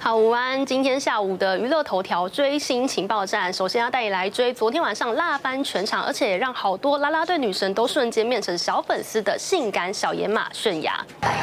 好，午安！今天下午的娱乐头条追星情报站，首先要带你来追昨天晚上辣翻全场，而且也让好多啦啦队女神都瞬间变成小粉丝的性感小野马泫雅。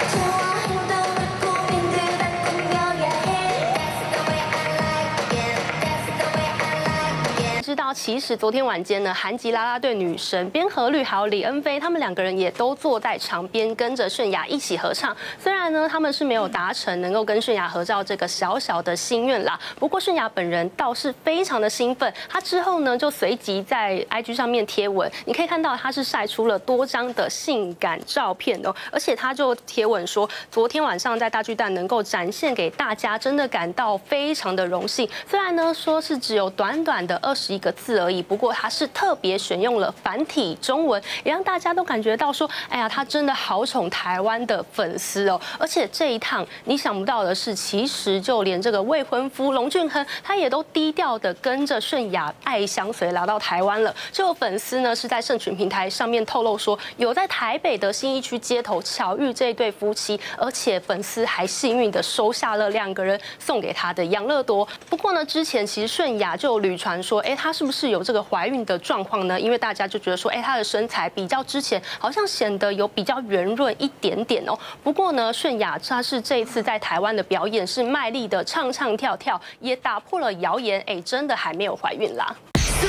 知道，其实昨天晚间呢，韩籍啦啦队女神边和律还有李恩妃，他们两个人也都坐在场边跟着泫雅一起合唱。虽然呢，他们是没有达成能够跟泫雅合照这个小小的心愿啦，不过泫雅本人倒是非常的兴奋。她之后呢，就随即在 IG 上面贴文，你可以看到她是晒出了多张的性感照片哦，而且她就贴文说，昨天晚上在大巨蛋能够展现给大家，真的感到非常的荣幸。虽然呢，说是只有短短的21个字而已，不过他是特别选用了繁体中文，也让大家都感觉到说，哎呀，他真的好宠台湾的粉丝哦。而且这一趟你想不到的是，其实就连这个未婚夫龙俊亨，他也都低调的跟着泫雅爱相随来到台湾了。就有粉丝呢是在社群平台上面透露说，有在台北的信义区街头巧遇这一对夫妻，而且粉丝还幸运的收下了2个人送给他的养乐多。不过呢，之前其实泫雅就有屡传说，哎，她是不是有这个怀孕的状况呢？因为大家就觉得说，哎，她的身材比较之前好像显得有比较圆润一点点哦。不过呢，泫雅她是这一次在台湾的表演是卖力的唱唱跳跳，也打破了谣言，哎，真的还没有怀孕啦。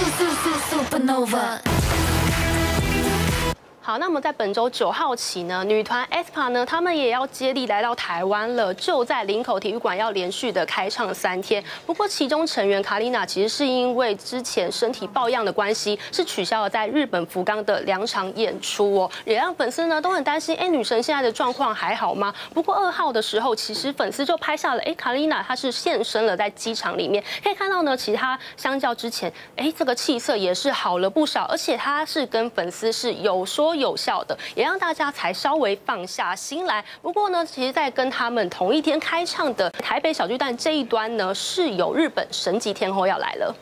好，那么在本周9号起呢，女团 aespa 呢，他们也要接力来到台湾了，就在林口体育馆要连续的开唱3天。不过其中成员卡丽娜其实是因为之前身体抱恙的关系，是取消了在日本福冈的2场演出哦，也让粉丝呢都很担心，哎，女神现在的状况还好吗？不过2号的时候，其实粉丝就拍下了，哎，卡丽娜她是现身了在机场里面，可以看到呢，其实她相较之前，哎，这个气色也是好了不少，而且她是跟粉丝是有说有笑的，也让大家才稍微放下心来。不过呢，其实，在跟他们同一天开唱的台北小巨蛋这一端呢，是有日本神级天后要来了。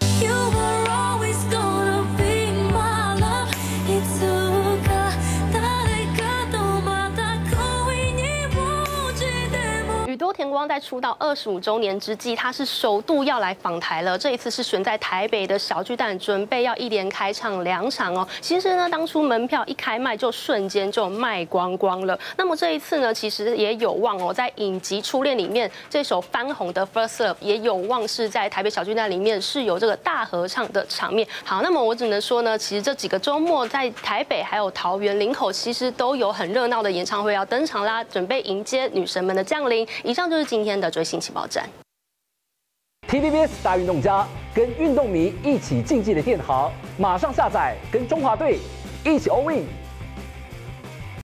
宇多田光在出道25周年之际，他是首度要来访台了。这一次是选在台北的小巨蛋，准备要一连开唱2场哦。其实呢，当初门票一开卖就瞬间就卖光光了。那么这一次呢，其实也有望哦，在影集《初恋》里面这首翻红的《First Love》也有望是在台北小巨蛋里面是有这个大合唱的场面。好，那么我只能说呢，其实这几个周末在台北还有桃园、林口，其实都有很热闹的演唱会要登场啦，准备迎接女神们的降临。以上就是今天的追星情报站。 TVBS 大运动家跟运动迷一起竞技的电行，马上下载，跟中华队一起 all in。